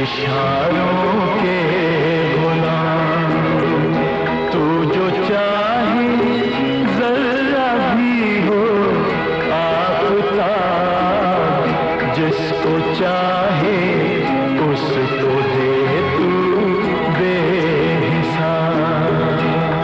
इशारों के गुलाम। तू जो चाहे जरा भी हो आफताब, जिसको चाहे उसको दे तू बेहिसाब।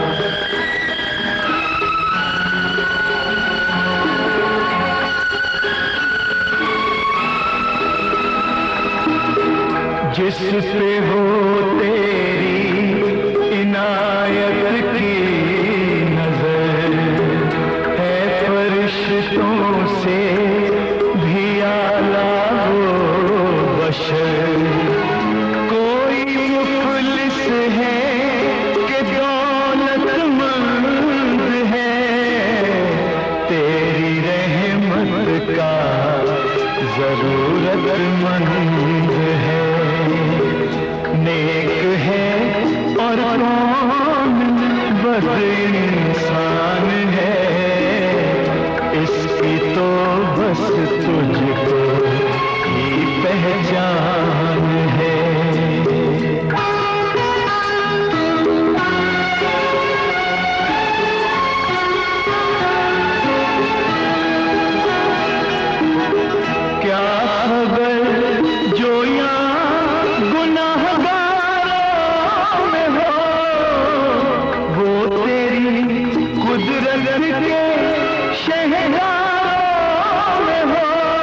जिस पे हो तेरी इनायत की नजर, है फरिश्तों से भी आला वो बशर। कोई मुफलिस है कि दौलतमंद है, तेरी रहमत का जरूरतमंद है। नेक है और कौन बद इंसान है, इसकी तो बस तुझको ही पहचान है। क्या खबर जो यहाँ गुनाहगारों में हो, वो तेरी कुदरत के शहरों में हो।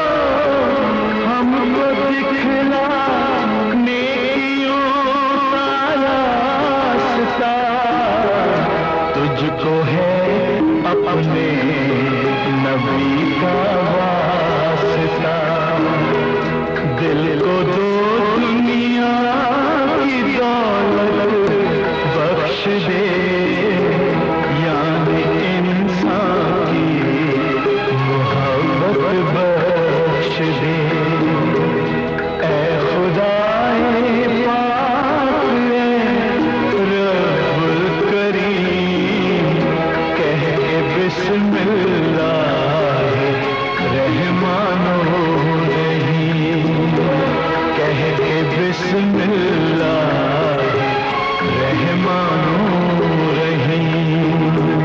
हमको दिखला नेकियों का रास्ता, तुझको है अपने नबी का वास्ता। दिल को दो दुनिया की दौलत बख्श दे, यानी इंसान की मोहब्बत बख्श दे। ऐ खुदाए पाक ऐ रब्बुल करीम, कह के बिस्मिल्लाह रहमानो रहीम, कह के बिस्मिल्लाह रहमानो रहीम।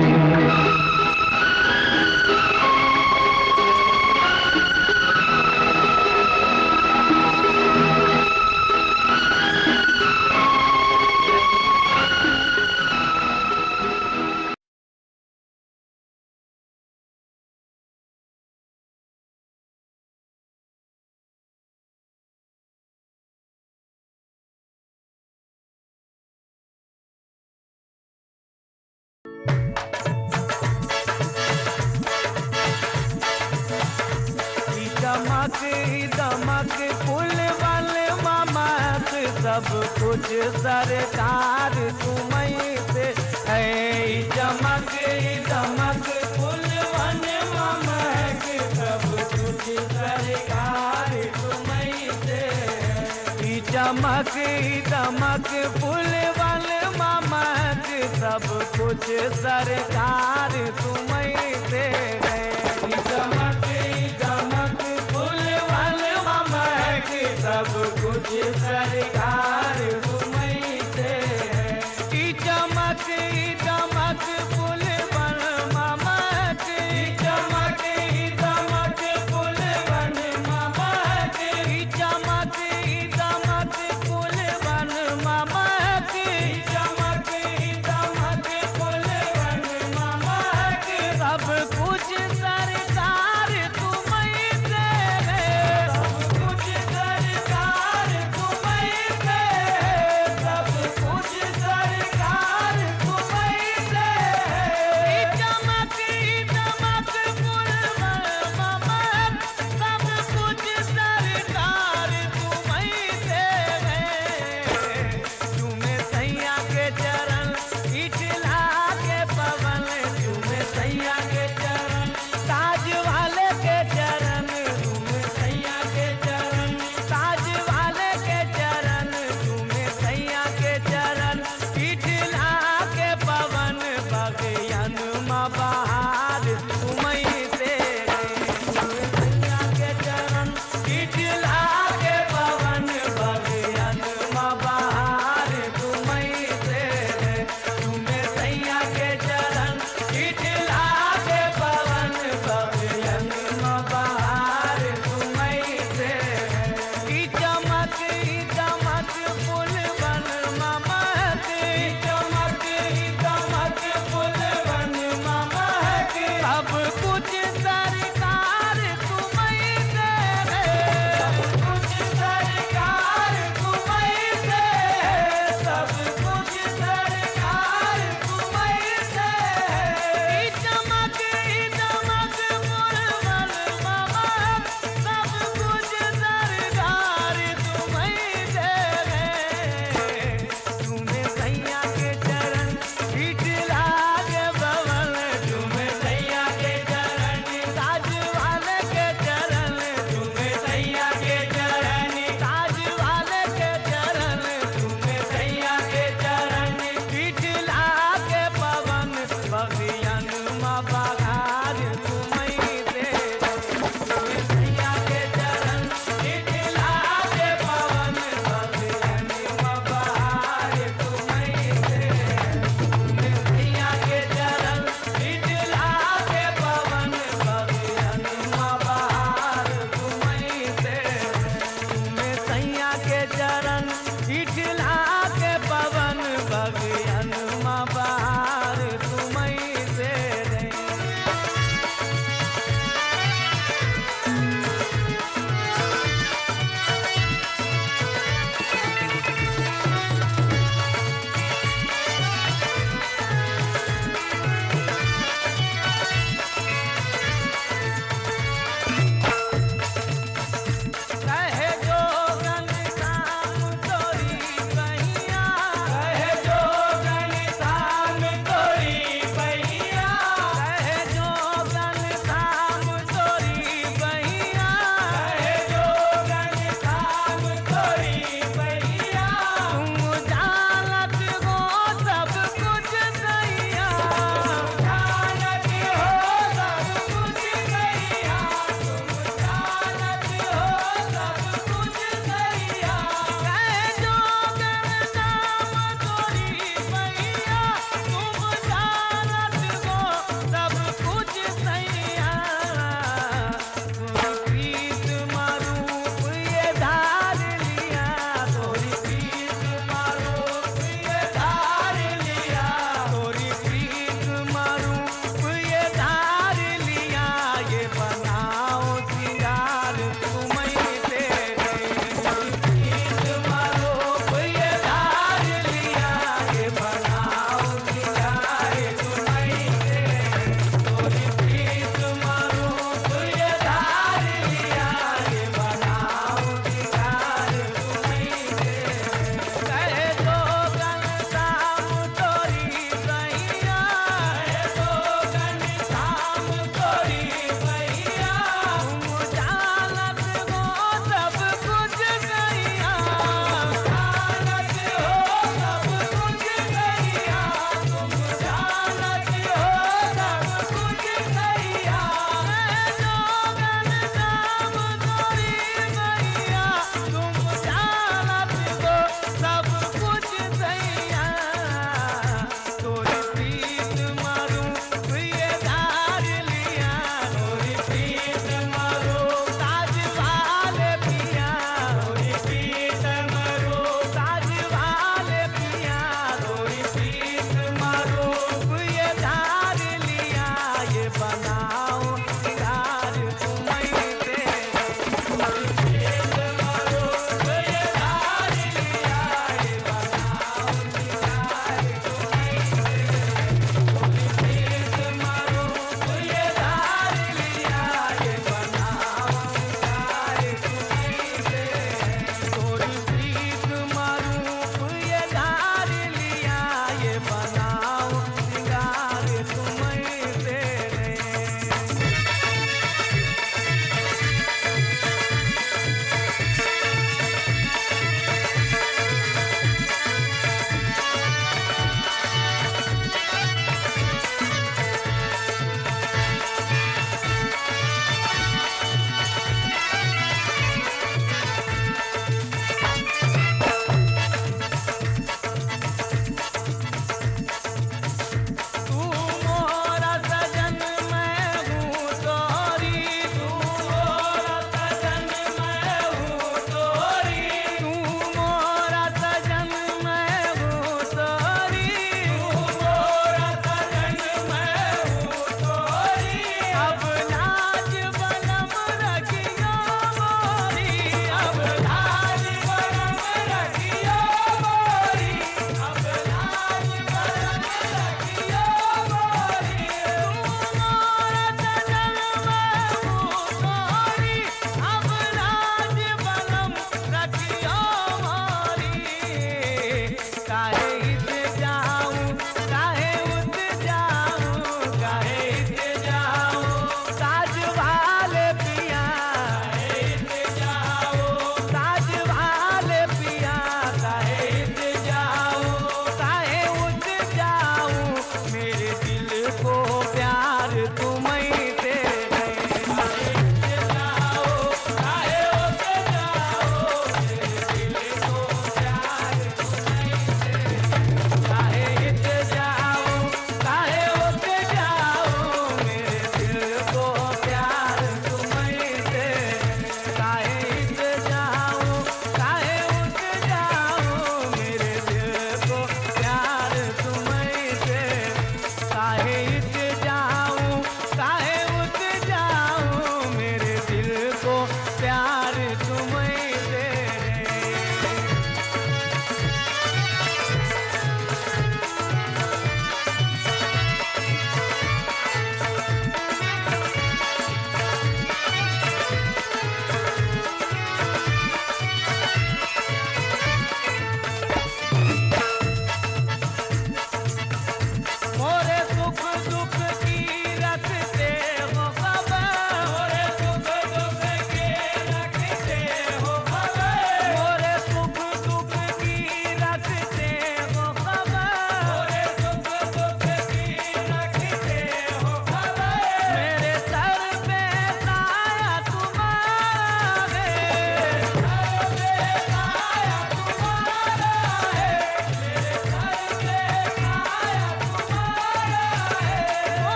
दमक दमक फूल वाले मामक, सब कुछ सरकार तुम्हें से है। चमक दमक फूल वाले मामक, सब कुछ सरकार तुम्हें से है। चमक दमक फूल वाले मामक, सब कुछ सरकार तुम्हें से है। चमक दमक फूल वाले मामक, सब कुछ सरकार तुम्हीं से है। चमक दमक फूल वाले मामक, चमक दमक फूल वाले मामक, चमक दमक फूल वाले मामक, चमक दमक फूल वाले मामक, सब कुछ सरकार तुम्हीं से है। सब कुछ सरकार तुम्हीं से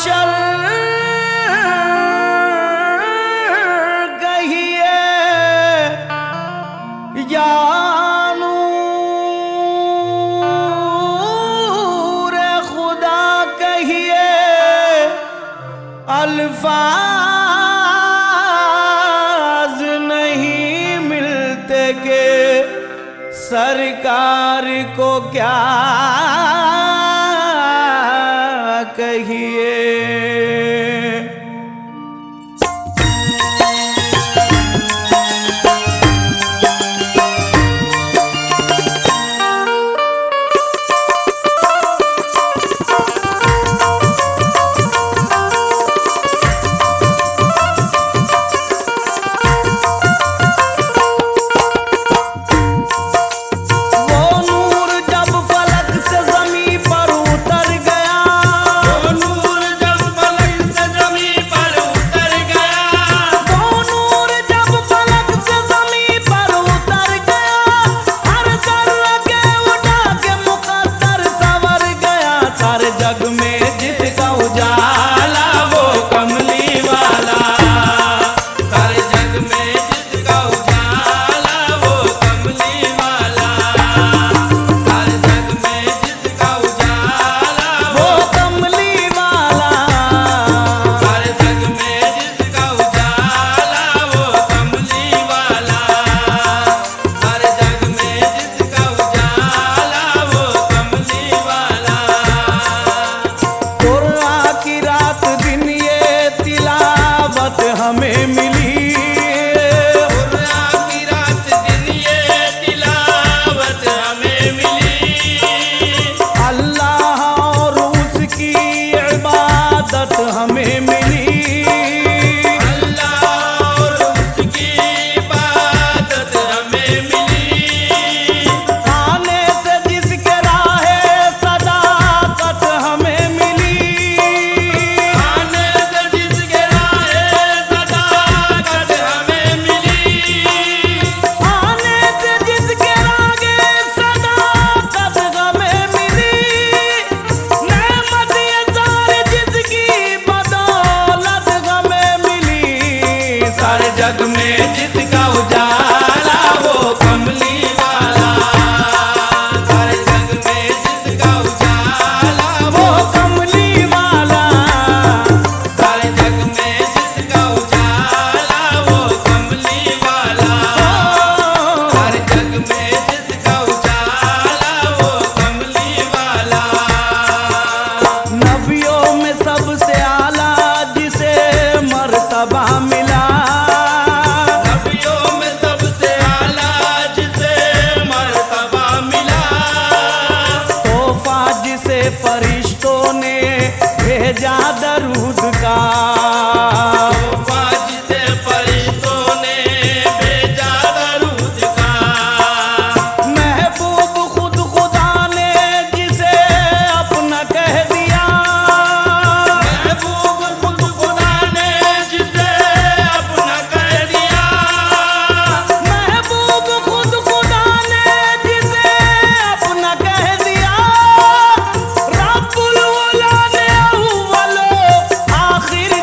हशर कहिए या नूर खुदा कहिए, अल्फाज नहीं मिलते के सरकार को क्या कहिए। जग में जिसका उजाला वो कमली वाला, सारे जग में जिसका उजाला वो कमली वाला, सारे जग में जिसका उजाला वो कमली वाला, सारे जग में जिसका उजाला वो कमली वाला। नबियों में सबसे आला जिसे मर्तबा मिला, फरिश्तों ने भेजा दरूद का, जिसे फरिश्तों ने भेजा दरूद का। महबूब खुद खुदा ने जिसे अपना कह दिया, महबूब खुद खुदा ने जिसे अपना कह दिया, महबूब खुद खुदा ने जिसे अपना कह दिया। आखिर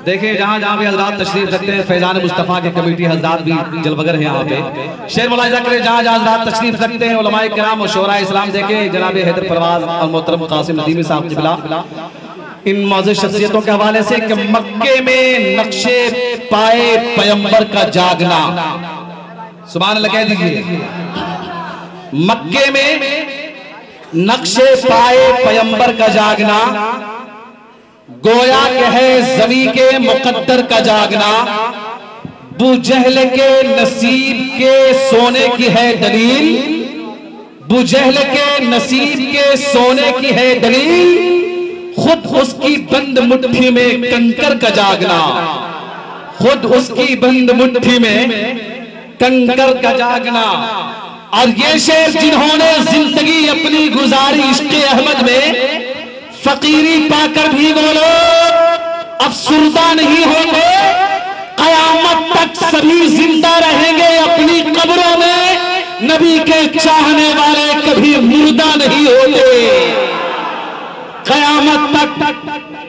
देखिए जहां जहां भी हजरात तशरीफ रखते हैं, फैजान मुस्तफ़ा के कमेटी हजरात भी जलवगर हैं यहाँ पे। शेर मुलाहिजा करें जहां जहां हजरात तशरीफ रखते हैं, उलमाए किराम और शोरा इस्लाम। देखे जनाब हैदर परवाज और मोहतरम कासिम नदीमी साहब क़िबला इन मौजूद शख्सियतों के हवाले से कि मक्के में नक्शे पाए पैगंबर का जागना, सुभान अल्लाह कह दीजिए। मक्के में नक्शे पाए पैगंबर का जागना, गोया के है ज़मी के मुकद्दर का जागना, बुजहल के नसीब के सोने की है दलील, बुजहल के नसीब के सोने की है दलील, खुद उसकी बंद मुट्ठी में कंकर का जागना, खुद उसकी बंद मुट्ठी में कंकर का जागना। और ये शेर जिन्होंने जिंदगी अपनी गुजारी इश्क़े अहमद में, फकीरी पाकर भी वो लोग अफसुर्दा नहीं होंगे, कयामत तक सभी जिंदा रहेंगे अपनी कब्रों में, नबी के चाहने वाले कभी मुर्दा नहीं होते कयामत तक।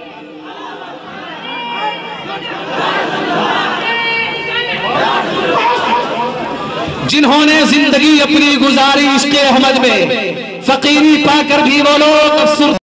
जिन्होंने जिंदगी अपनी गुजारी इश्क़े अहमद में, फकीरी पाकर भी वो लोग